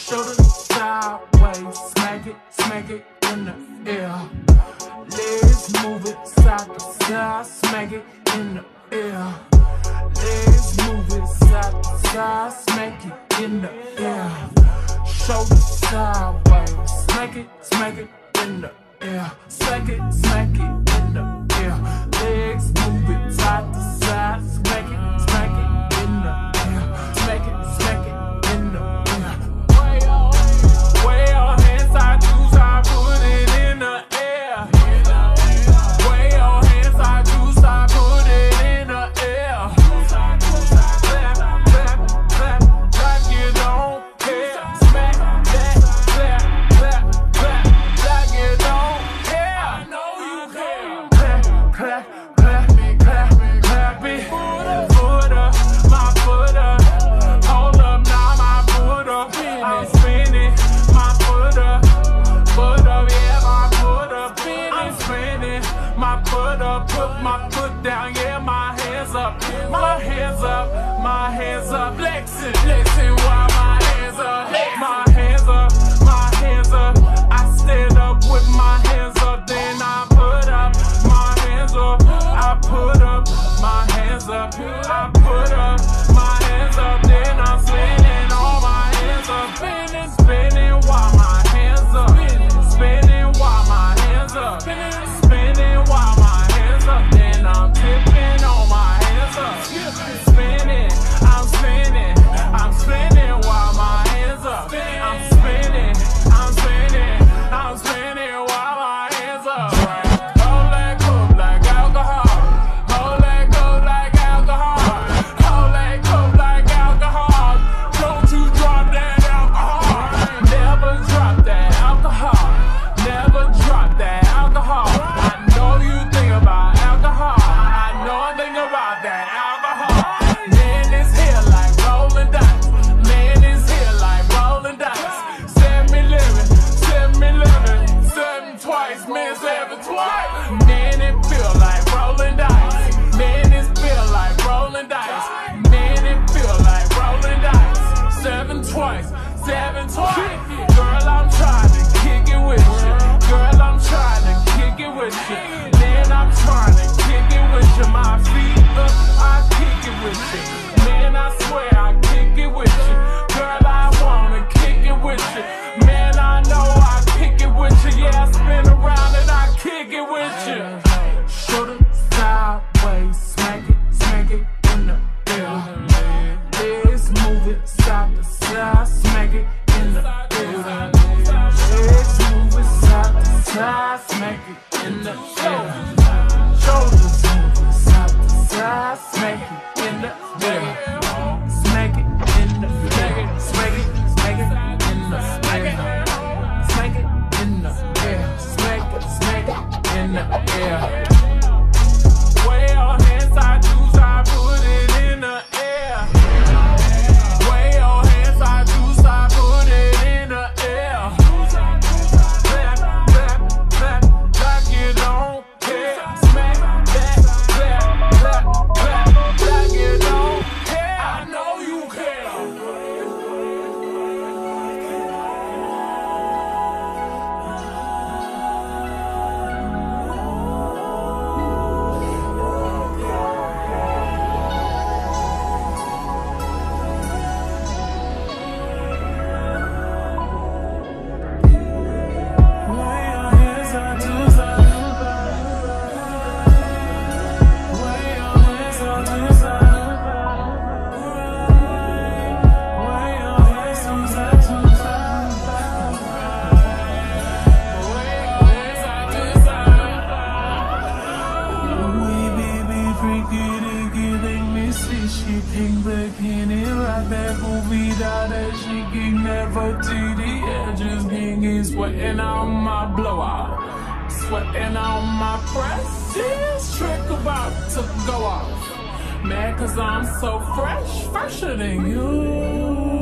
Shoulder sideways, smack it in the air. Legs move it side to side, smack it in the air. Legs move it side to side, smack it in the air. Shoulder sideways, smack it in the air. Smack it in the air. Legs move it side to side, smack it in the air. Smack it in the air. Way your hands side to side, put it in the air. Way your hands side to side, put it in the air. Clap, clap, clap, like you don't care. Smack that, clap, clap, clap, like you don't care. I know you care. Clap, clap, clap, clap, clap it. Foot up, my foot up. Hold up, now my foot up. I'm spinning, my foot up, yeah, my foot up. I'm spinning, my foot up, put my foot down, yeah, my hands up, my hands up, my hands up. Flexing while my hands up, my hands up, my hands up. I stand up with my hands up, then I put up my hands up. I put up my hands up, I put up my hands up, then I'm spinning all my hands up, spinning while my hands up, spinning while my hands up, spinning while my hands up, then I'm tipping on my hands up, spinning, I'm spinning, I'm spinning while my hands up, I'm spinning, I'm spinning, I'm spinning while my hands up. Hold that cup like alcohol, hold that cup like alcohol, hold that cup like alcohol. Don't you drop that alcohol, never drop that alcohol, never drop that alcohol. I know you think about alcohol, I know I think about that alcohol. Man is here like rolling dice, man is here like rolling dice. 7-11, 7-11, 7 twice, man 7 twice. Man it feel like rolling dice, man it feel like rolling dice, man it feel like rolling dice. 7 twice, 7 twice. Girl, I'm trying to kick it with you, girl, I'm trying to kick it with you, man, I'm trying to kick it with you. My feet up, I kick it with you, man, I swear I kick it with you. Girl, I wanna kick it with you, man, I know I kick it with you. Yeah, I spin around and I kick it with you. Shoulder sideways, smack it in the air. Legs move it side to side, smack it in the air. Legs move it side to side, smack it in the air. Shoulders move it side to side, smack it in the air. Smack it in the air. Smack it in the air. Smack it in the air. Smack it in the air. Way your hands side to side, put it in the air. Way your hands side to side, put it in the air. Clap, clap, clap, like you don't care. Smack that, clap, clap, clap, like you don't care. I know you care. Sweating on my blowout, sweating on my press. This trick about to go off. Mad cause I'm so fresh, fresher than you.